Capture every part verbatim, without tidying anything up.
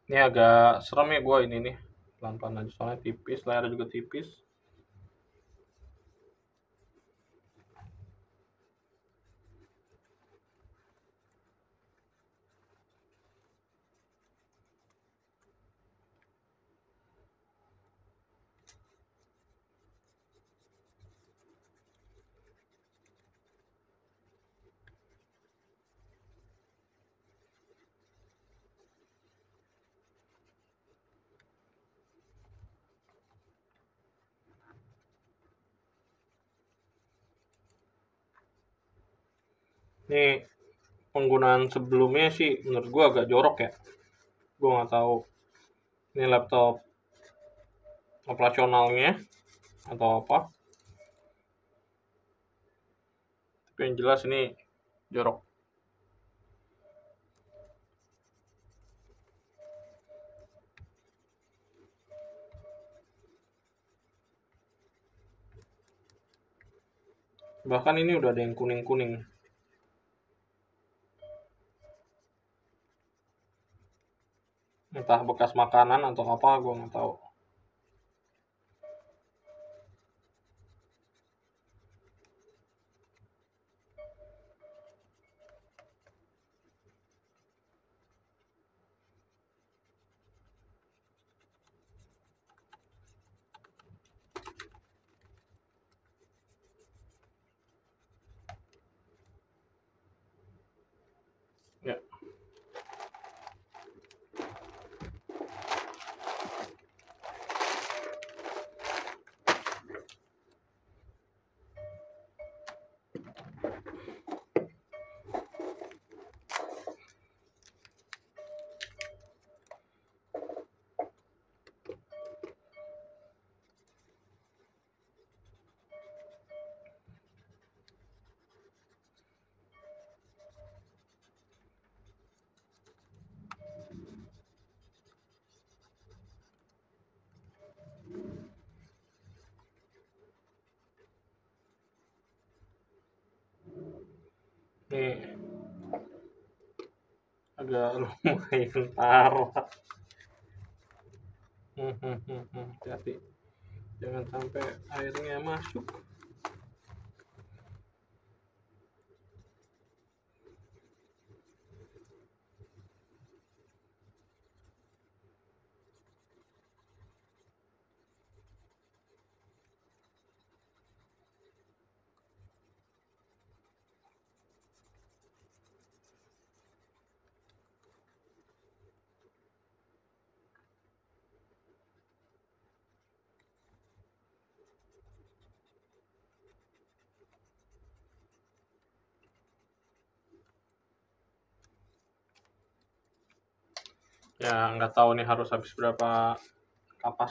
Ini agak serem ya gua ini nih. Pelan-pelan aja soalnya tipis, layar juga tipis. Ini penggunaan sebelumnya sih menurut gua agak jorok ya. Gua nggak tahu ini laptop operasionalnya atau apa. Tapi yang jelas ini jorok. Bahkan ini udah ada yang kuning-kuning. Entah bekas makanan atau apa, gua nggak tahu. Ya. Ini agak lumayan parah. Hmm, hmm, hmm, hmm. Hati-hati. Jangan sampai airnya masuk. Ya nggak tahu nih harus habis berapa kapas.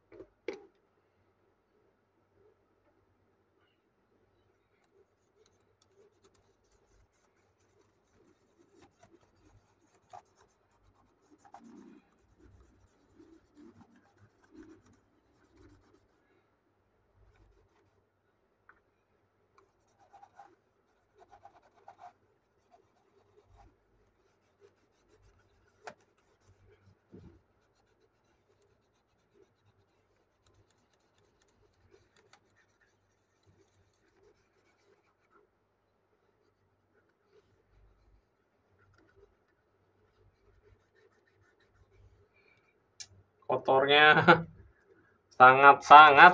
Kotornya sangat-sangat.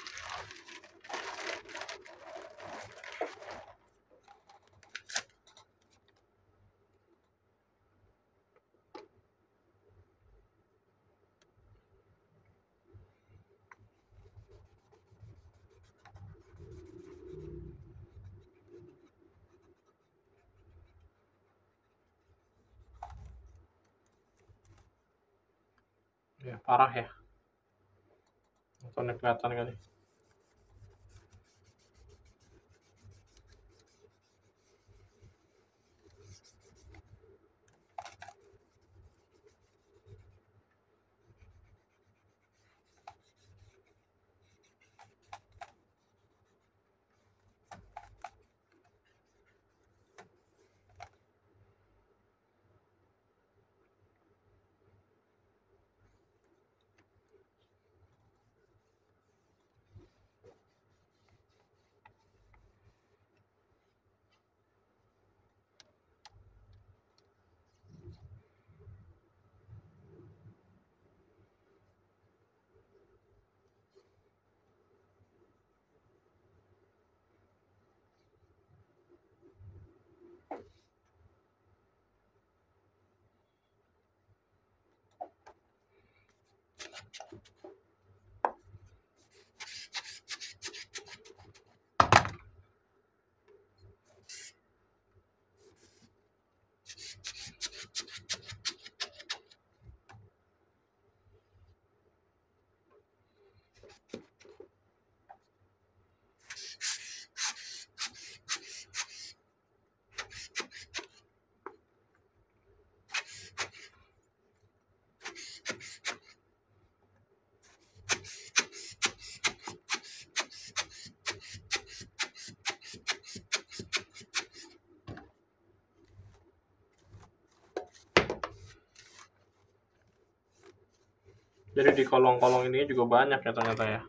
Ya parah ya. Nontonnya kelihatan kali. Jadi di kolong-kolong ini juga banyak ya ternyata ya.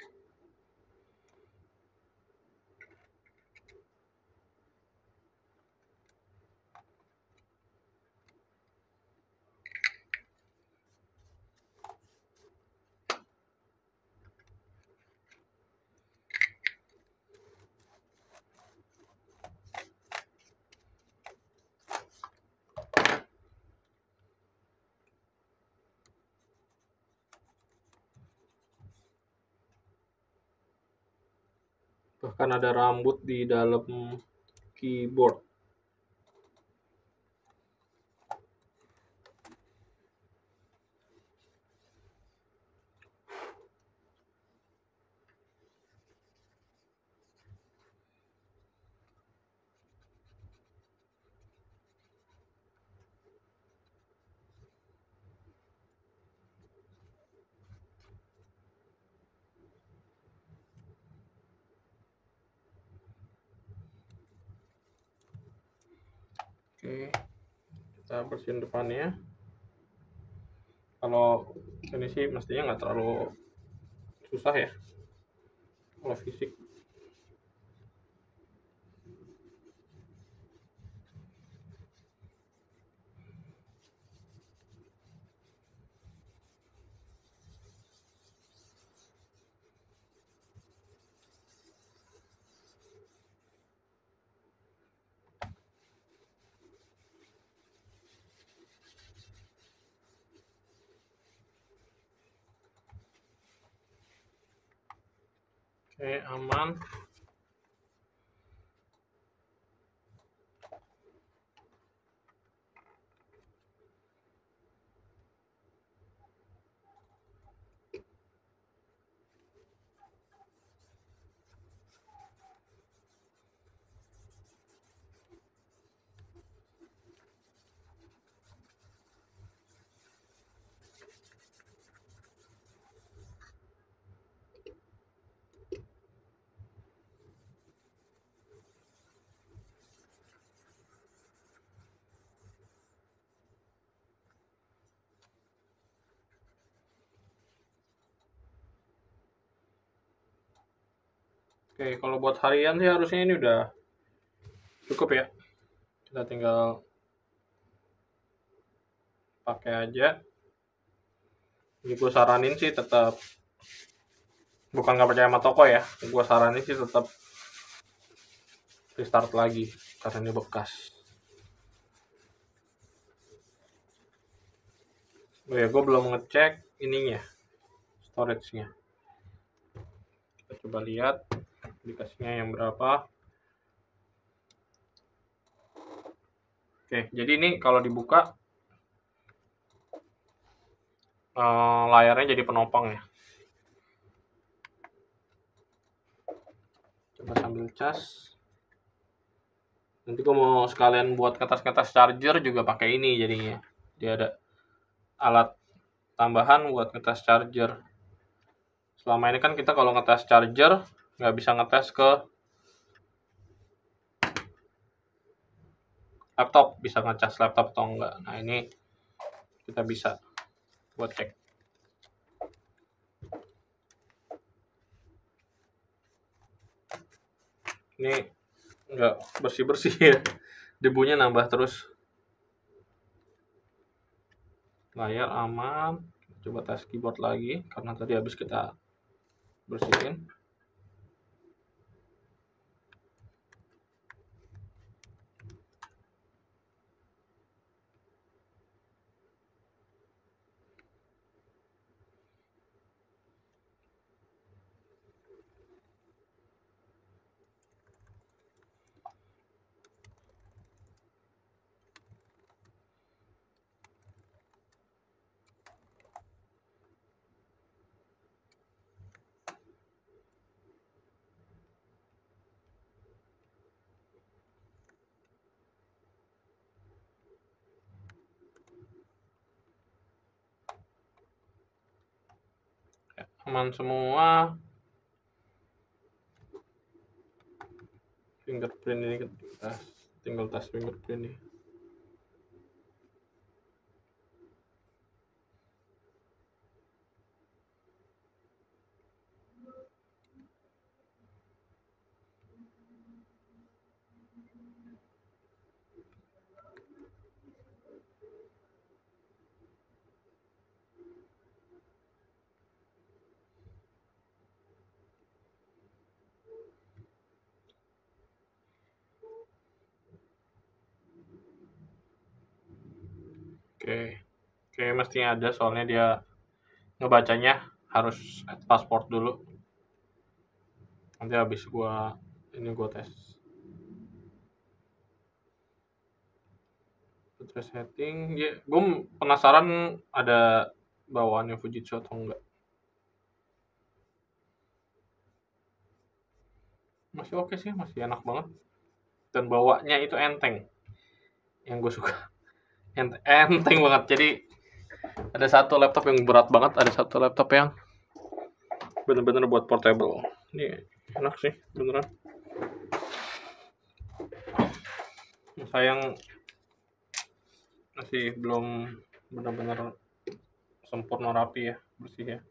Bahkan ada rambut di dalam keyboard. Oke, kita bersihin depannya. Kalau ini sih mestinya nggak terlalu susah ya, kalau fisik. Oke, aman. Oke, kalau buat harian sih harusnya ini udah cukup ya. Kita tinggal pakai aja. Jadi gue saranin sih tetap, bukan nggak percaya sama toko ya, gue saranin sih tetap restart lagi karena ini bekas. Oh ya, gue belum ngecek ininya, storage-nya. Kita coba lihat dikasihnya yang berapa. Oke, jadi ini kalau dibuka uh, layarnya jadi penopang ya. Coba sambil cas. Nanti gue mau sekalian buat kertas-kertas charger juga pakai ini jadinya. Dia ada alat tambahan buat ngetes charger. Selama ini kan kita kalau ngetes charger nggak bisa ngetes ke laptop, bisa ngecas laptop atau enggak. Nah ini kita bisa buat cek. Ini nggak bersih-bersih ya, debunya nambah terus. Layar aman. Coba tes keyboard lagi karena tadi habis kita bersihin. Aman semua. Fingerprint ini kita tinggal tes fingerprint nih. Oke. Oke, mestinya ada soalnya dia ngebacanya harus add password dulu. Nanti habis gua ini gua tes. Terus setting, ya, gue penasaran ada bawaannya Fujitsu atau enggak. Masih oke sih, masih enak banget. Dan bawanya itu enteng. Yang gue suka. Ent enteng banget. Jadi ada satu laptop yang berat banget, ada satu laptop yang bener-bener buat portable. Ini enak sih, beneran. Sayang masih belum benar-benar sempurna rapi ya, bersih ya.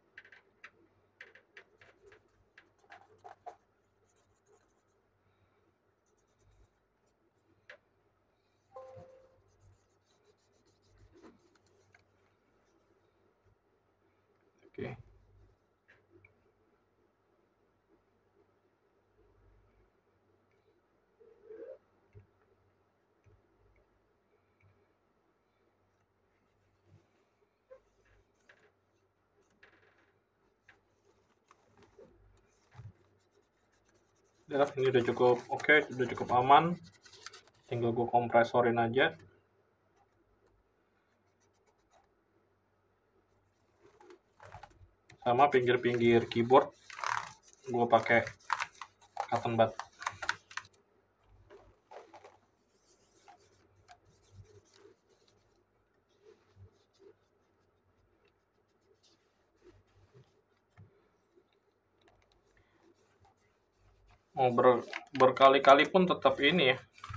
Oke. Ya, ini udah cukup oke, udah cukup aman. Tinggal gue kompresorin aja. Sama pinggir-pinggir keyboard gue pakai cotton bud. Mau ber, berkali-kali pun tetap ini ya,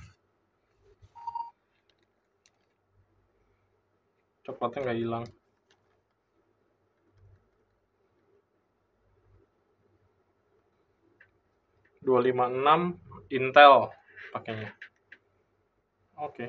coklatnya nggak hilang. dua lima enam Intel pakainya. Oke.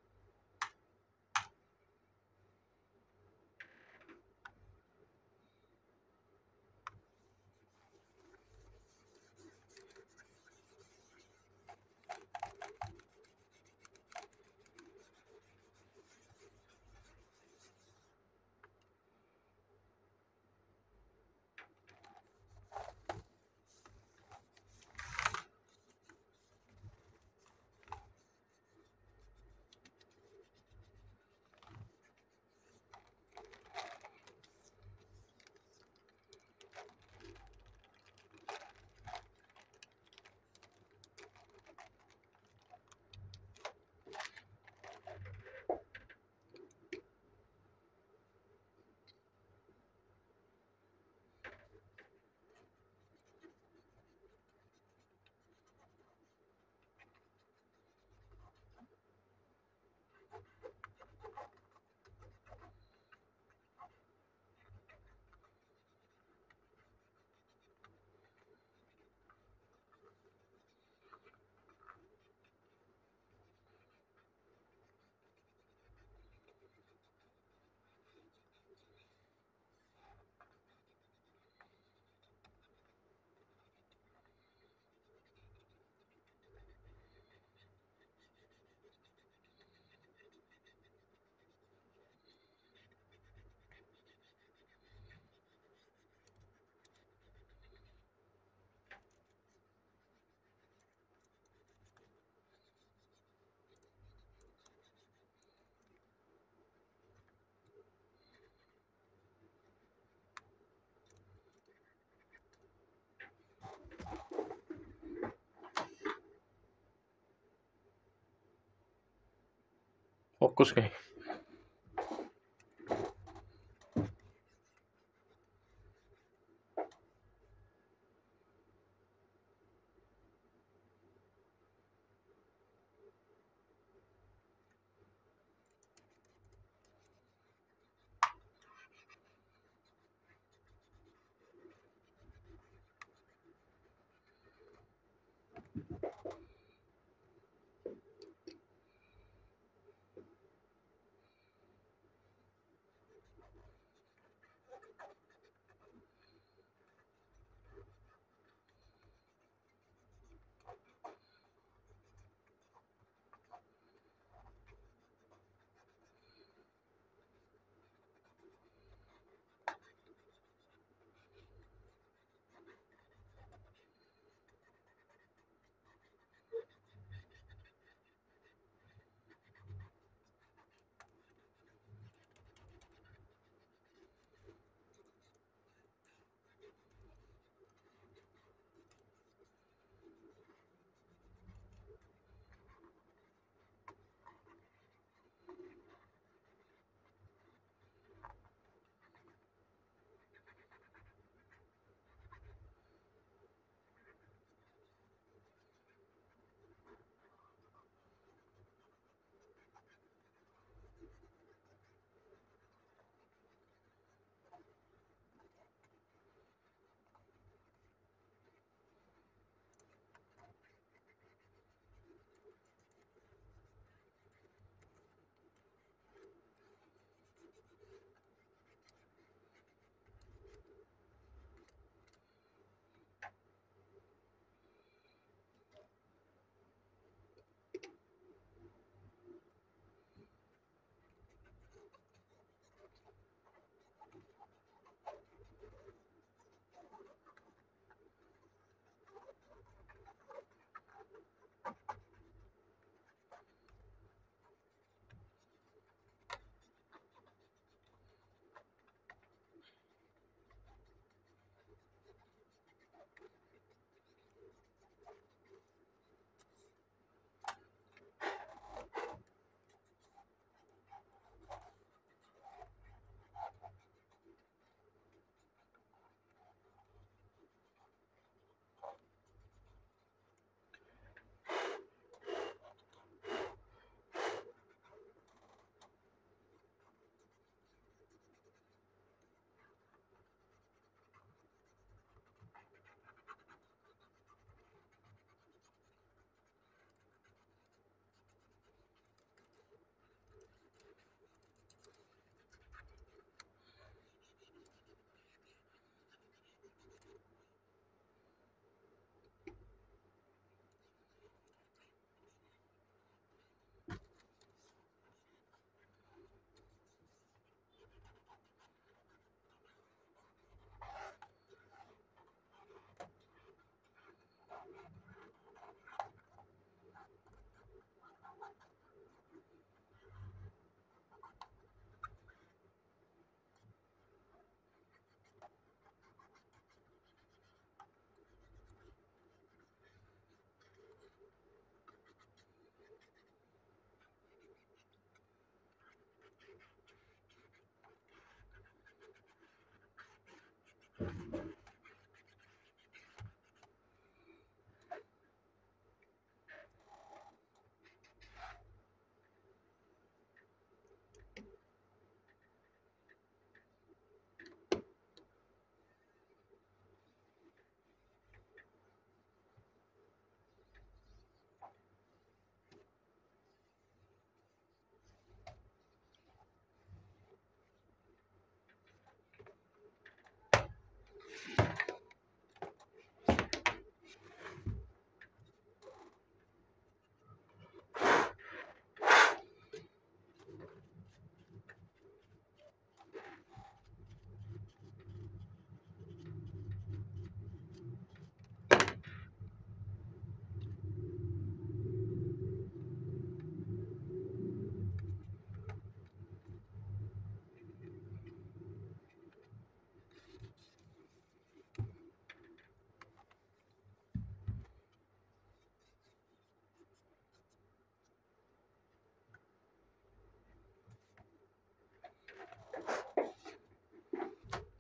Fokus kayak.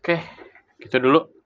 Oke, gitu dulu.